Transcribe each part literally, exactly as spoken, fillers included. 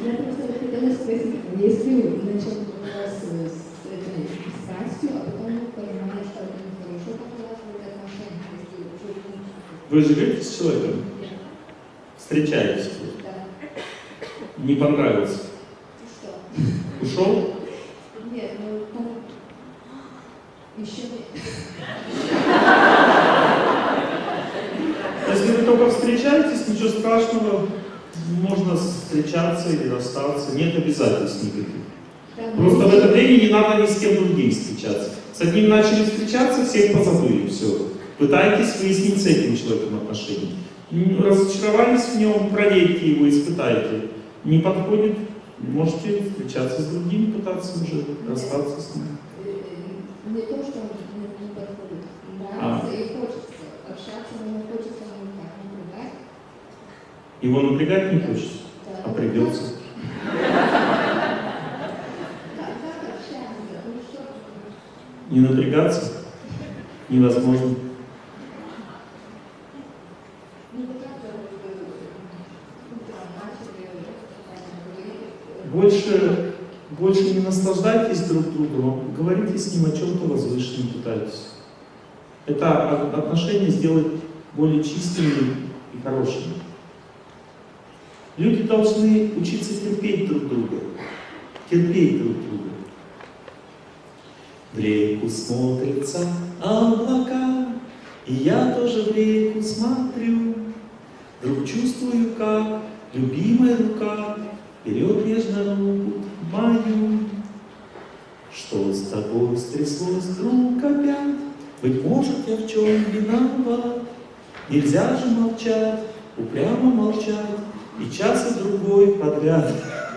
Я просто хотела спросить, если начал с этой страстью, а потом понимаешь, что это нехорошо, как у вас будет отношения, если уже... Вы живете с человеком? Встречаетесь? Да. Не понравился? Что? Ушел? Нет, ну, еще нет. Если вы только встречаетесь, ничего страшного, можно встречаться или расстаться, нет обязательств никаких. Просто в это время не надо ни с кем другим встречаться. С одним начали встречаться, всех позабыли, все. Пытайтесь выяснить с этим человеком отношения. Разочаровались в нем, проверьте его, испытайте. Не подходит, можете встречаться с другими, пытаться уже расстаться с ним. Не то, что не подходит. Нравится и хочется общаться, но не хочется никак напрягать. Его напрягать не хочется, а придется. Не напрягаться невозможно. Больше, больше не наслаждайтесь друг другом, говорите с ним о чем-то возвышенном, пытайтесь. Это отношения сделать более чистыми и хорошими. Люди должны учиться терпеть друг друга, терпеть друг друга. В реку смотрятся облака, и я тоже в реку смотрю. Вдруг чувствую, как любимая рука берет нежно руку мою. Что с тобой стряслось вдруг опять? Быть может, я в чем виноват? Нельзя же молчать, упрямо молчать, и час и другой подряд.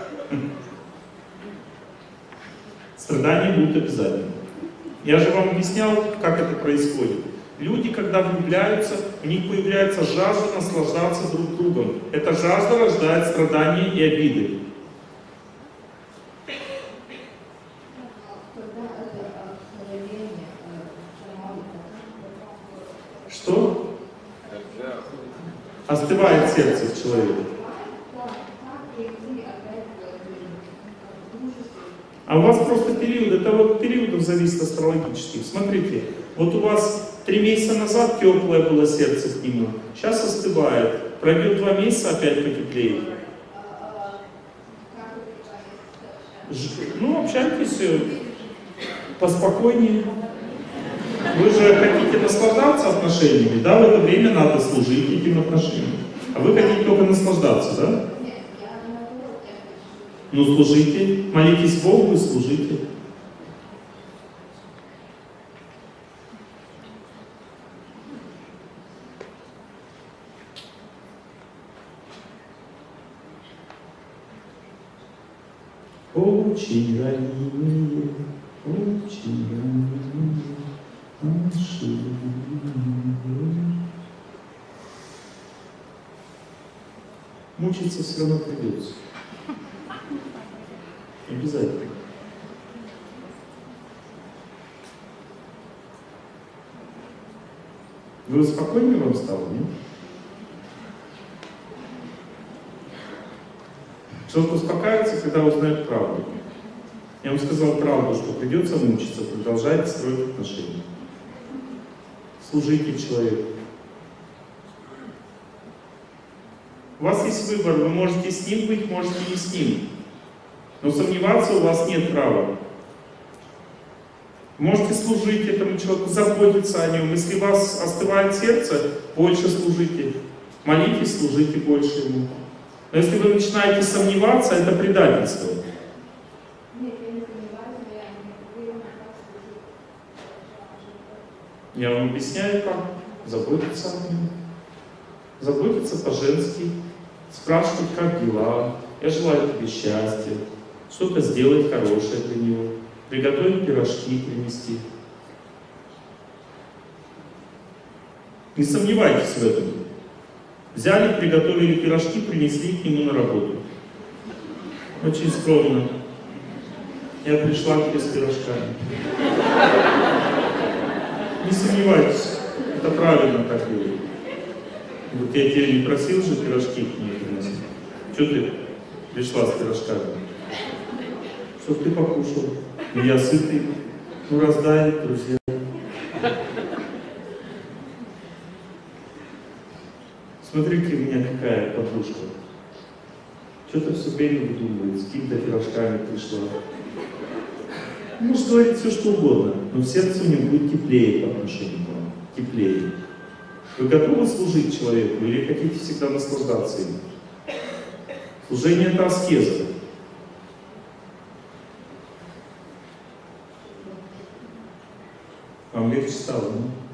Страдания будут обязательно. Я же вам объяснял, как это происходит. Люди, когда влюбляются, у них появляется жажда наслаждаться друг другом. Эта жажда рождает страдания и обиды. Что? Остывает сердце человека. А у вас просто период, это вот периодов зависит астрологических. Смотрите, вот у вас три месяца назад теплое было сердце к нему, сейчас остывает. Пройдет два месяца, опять потеплеет. Ну, общайтесь поспокойнее. Вы же хотите наслаждаться отношениями, да? В это время надо служить этим отношениям. А вы хотите только наслаждаться, да? Ну, служите, молитесь Богу и служите. Очень ранимые, очень ранимые наши. Мучиться все равно придется. Обязательно. Вы спокойнее вам стало, нет? Человек успокаивается, когда узнает правду. Я вам сказал правду, что придется мучиться, продолжайте строить отношения. Служите человеку. У вас есть выбор, вы можете с ним быть, можете не с ним. Но сомневаться у вас нет права. Можете служить этому человеку, заботиться о нем. Если у вас остывает сердце, больше служите. Молитесь, служите больше ему. Но если вы начинаете сомневаться, это предательство. Я вам объясняю, как заботиться о нем. Заботиться по-женски, спрашивать, как дела. Я желаю тебе счастья. Что-то сделать хорошее для него, приготовить пирожки, принести. Не сомневайтесь в этом. Взяли, приготовили пирожки, принесли к нему на работу. Очень скромно. Я пришла к тебе с пирожками. Не сомневайтесь, это правильно так делать. Вот я тебя не просил же пирожки к ней приносить. Что ты пришла с пирожками. Чтоб ты покушал. И я сытый. Ну, раздай, друзья. Смотрите, у меня какая подружка. Что-то все время выдумывает, с какими-то пирожками пришла. Может говорить все, что угодно, но в сердце у него будет теплее по отношению к вам. Теплее. Вы готовы служить человеку или хотите всегда наслаждаться им? Служение — это аскеза. Вам легче стало, ну?